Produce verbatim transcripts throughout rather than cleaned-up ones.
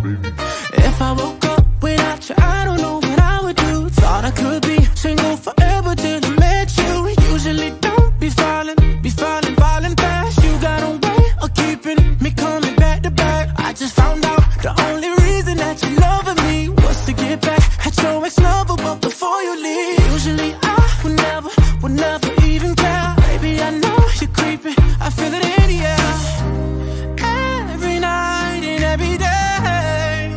If I woke up without you, I don't know what I would do. Thought I could be single forever till I met you. Usually don't be falling, be falling, falling fast. You got a way of keeping me coming back to back. I just found out the only reason that you're loving me was to get back at your ex-lover, but before you leave, usually I would never, would never even care. Baby, I know you're creeping, I feel it in the air. Every night and every day,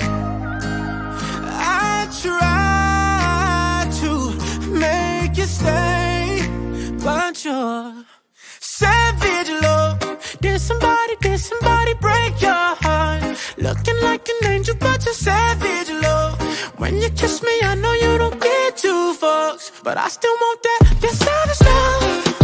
I try to make you stay, but you're savage love. Did somebody, did somebody break your heart? Looking like an angel, but you're savage love. When you kiss me, I know you don't get two fucks, but I still want that. You're savage love.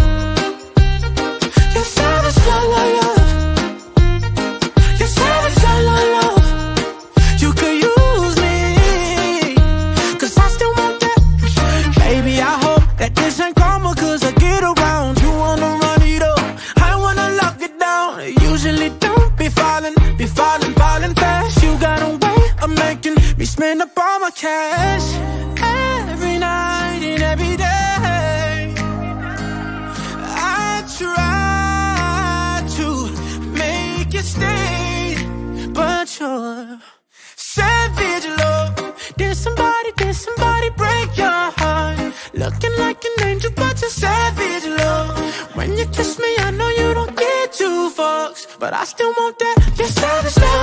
You're savage love, love, love. You're savage love, love, love. You could use me, cause I still want that. Baby, I hope that this ain't karma, cause I get around. You wanna run it up, I wanna lock it down. Usually don't be falling, be falling, falling fast. You got a way of making me spend up all my cash. Every night and every day, I try to make you stay, but you're savage love. Did somebody, did somebody break your heart? Looking like an angel, but you're savage love. When you kiss me, I know you don't get two fucks, but I still want that. You're savage love.